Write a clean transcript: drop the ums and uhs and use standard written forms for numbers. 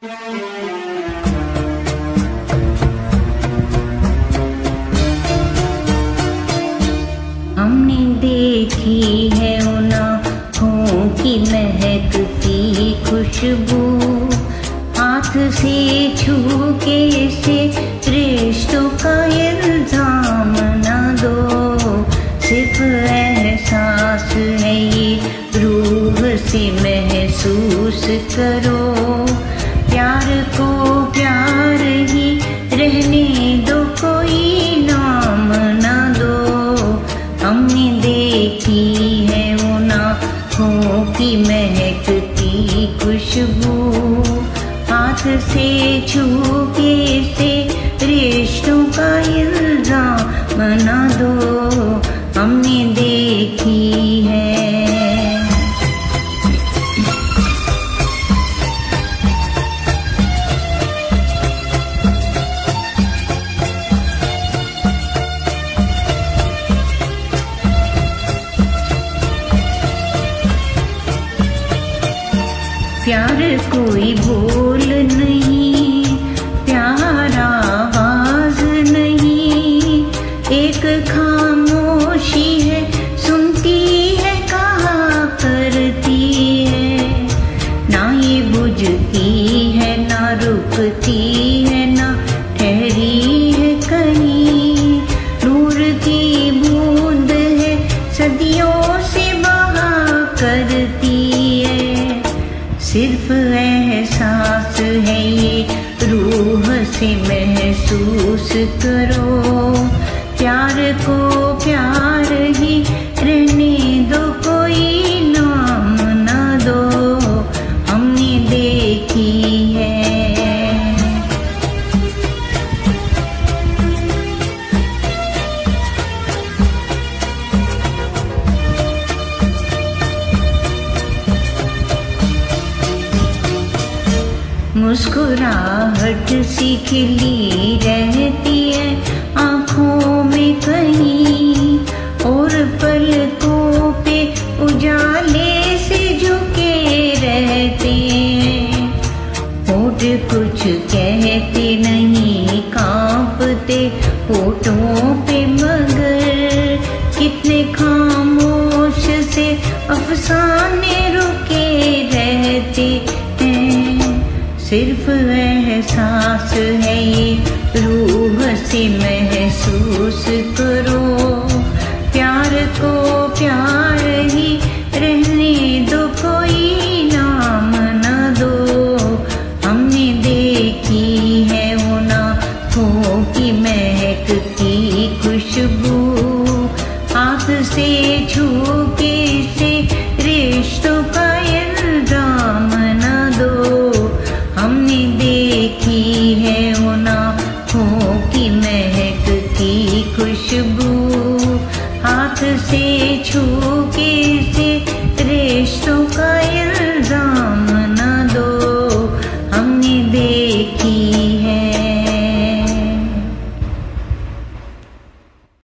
हमने देखी है उन आँखों की महकती खुशबू, हाथ से छू के इसे रिश्तों का इल्जाम न दो। सिर्फ एहसास है ये, रूह से महसूस करो। प्यार को प्यार ही रहने दो, कोई नाम न दो। हमने देखी है उन आँखों की महकती खुशबू, हाथ से छू के से रिश्तों का इल्जाम न दो। हमने देखी है। प्यार कोई बोल नहीं, प्यार आवाज नहीं, एक खामोशी है, सुनती है, कहा करती है। ना ये बुझती है, ना रुकती है, ना ठहरी है कहीं। नूर की बूंद है, सदियों से बहा करती है। सिर्फ एहसास है ये, रूह से महसूस करो। प्यार को प्यार ही रहने दो, कोई नाम न दो। हमने देखी है। मुस्कुराहट सी खिली रहती है आँखों में कहीं, और पलकों पे उजाले से झुके रहते हैं। होठ कुछ कहते नहीं, कांपते होठों पे, मगर कितने खामोश से अफसाने रुके रहते हैं। सिर्फ एहसास है ये, रूह से महसूस करो। प्यार को प्यार ही रहने दो, कोई नाम न दो। हमने देखी है उन आँखों की महकती खुशबू, हाथ से छू के से रिश्तों का इल्जाम न दो। हमने देखी है उन आँखों की महकती खुशबू, हाथ से छू